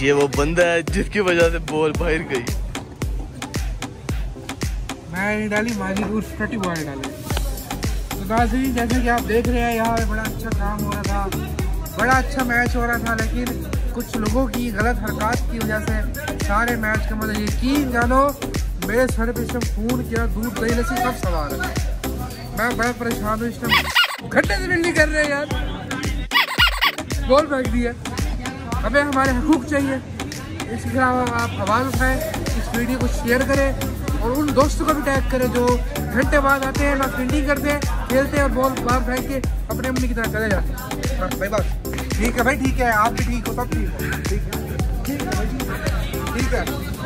ये वो बंदा है जिसकी वजह से बॉल बाहर गई। मैं नहीं डाली, माजी दूर फटी बॉल डाली। तो गाजी जैसे कि आप देख रहे हैं यहाँ पे बड़ा अच्छा काम हो रहा था, बड़ा अच्छा मैच हो रहा था, लेकिन कुछ लोगों की गलत हरकत की वजह से सारे मैच का मतलब यकीन जानो मेरे सर पे इसमें खून क्या दूध दही लस्सी सब सवार है। मैं बड़ा परेशान हूँ इस टाइम, घंटे से बिल्डिंग कर रहे हैं यार, बॉल फेंक दिया। हमें हमारे हकूक चाहिए, इसके खिलाफ आप आवाज़ उठाएं, इस वीडियो को शेयर करें और उन दोस्तों को भी टैग करें जो घंटे बाद आते हैं, ना फील्डिंग करते हैं, खेलते हैं और बॉल बाहर फेंक के अपने अम्मी की तरह चले जाते हैं। बस भाई बस ठीक है भाई, ठीक है, आप भी ठीक हो, सब ठीक है, ठीक है, ठीक है भाई, ठीक है।